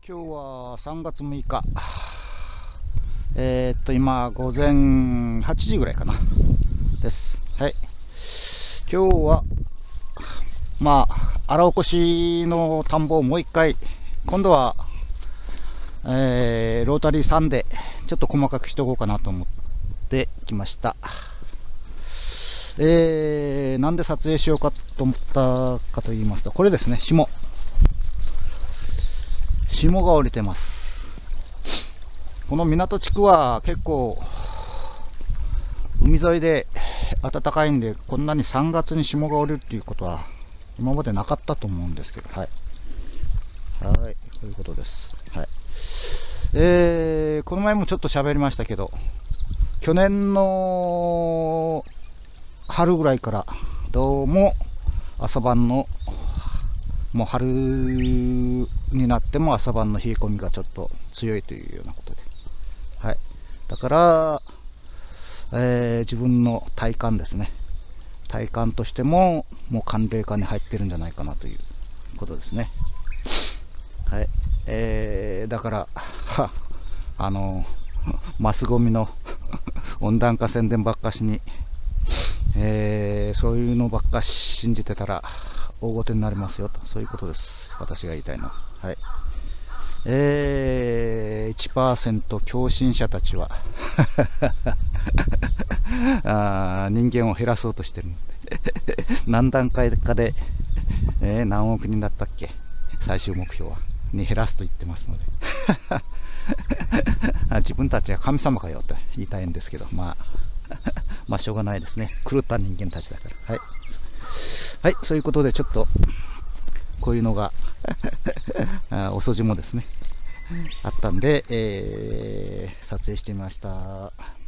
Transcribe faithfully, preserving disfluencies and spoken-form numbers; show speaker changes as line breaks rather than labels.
今日はさんがつむいか、えー、っと今午前はちじぐらいかなです。はい、今日はまあ荒起こしの田んぼをもう一回、今度は、えー、ロータリーさんでちょっと細かくしておこうかなと思ってきました。えー、なんで撮影しようかと思ったかと言いますと、これですね、霜霜が降りてます。この港地区は結構海沿いで暖かいんで、こんなにさんがつに霜が降りるっていうことは今までなかったと思うんですけど、はいはい、ということです。はい、えー、この前もちょっと喋りましたけど、去年の春ぐらいからどうも朝晩のもう春になっても朝晩の冷え込みがちょっと強いというようなことで、はい、だから、えー、自分の体感ですね、体感としてももう寒冷化に入ってるんじゃないかなということですね。はい、えー、だからはあのマスゴミの温暖化宣伝ばっかしに、えー、そういうのばっか信じてたら大ごとになりますよと、そういうことです、私が言いたいのは。はい、えー、いちパーセント 狂信者たちはあ人間を減らそうとしてる何段階かで、えー、何億人だったっけ、最終目標はに減らすと言ってますので自分たちは神様かよと言いたいんですけど、まあまあしょうがないですね、狂った人間たちだから。はい、はい、そういうことでちょっとこういうのが遅霜ですねあったんで、えー、撮影してみました。